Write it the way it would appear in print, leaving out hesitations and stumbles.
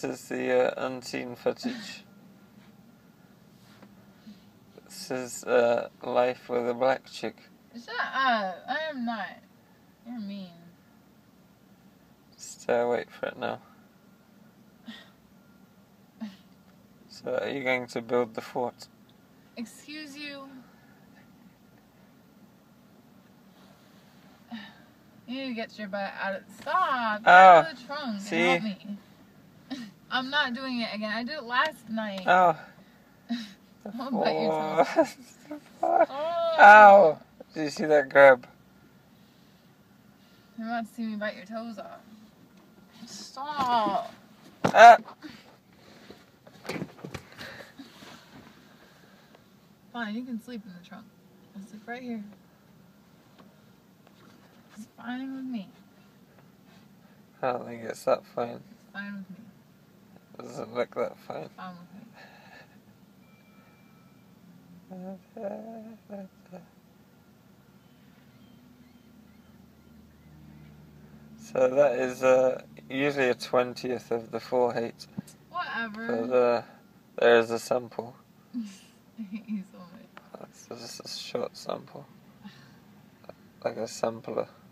This is the unseen footage. This is life with a black chick. Shut up. I am not. You're mean. Just wait for it now. So are you going to build the fort? Excuse you? You need to get your butt out of... Stop! Get out of the trunk. See? Help me. I'm not doing it again. I did it last night. Oh. I'll bite your toes. Oh. Ow! Did you see that grab? You're about to see me bite your toes off. Stop! Ah! Fine, you can sleep in the trunk. I'll sleep right here. It's fine with me. I don't think it's that fine. It's fine with me. It doesn't look that fine. It's fine with me. So that is usually a 20th of the full height. Whatever. But there is a sample. I hate you so much. That's just a short sample. Like a sampler.